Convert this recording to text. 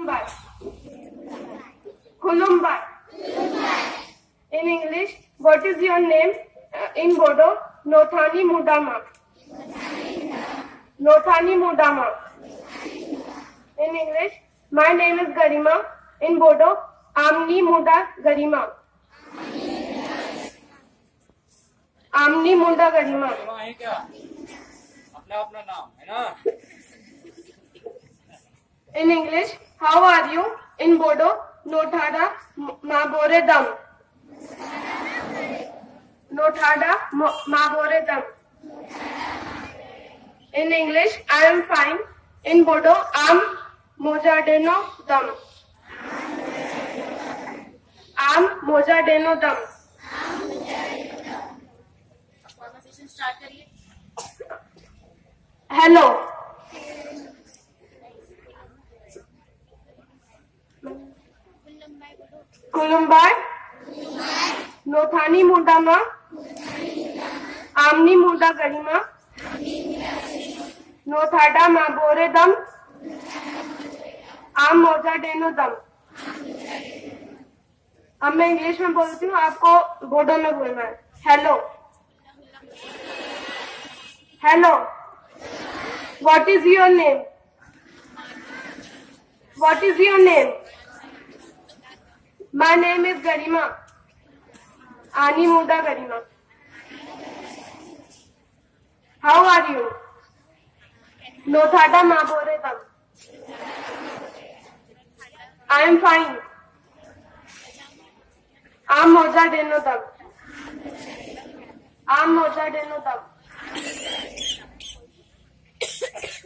Kulumbai. Kulumbai. In English, what is your name? In Bodo, Nothani Mudama. Nothani Mudama. In English, my name is Garima. In Bodo, Amni Muda Garima. Amni Muda Garima. अपना नाम है ना. In English, how are you? In Bodo, Nothada Mabore Dam. Nothada Mabore Dam. In English, I am fine. In Bodo, Am Mojadeno Dam. Am Mojadeno Dam. Conversation start करिए. Hello. Kulumbai. Nothani Mudama. Amni Muda Garima. Nothada Mabore Dam. Am Mojadeno Dam. अब मैं English में बोलती हूँ, आपको बोडो में बोलना है. Hello. Hello. What is your name? What is your name? My name is Garima. Ani Muda Garima. How are you? Nothada Mabore Dam. I am fine. Am Mojadeno Dam. Am Mojadeno Dam.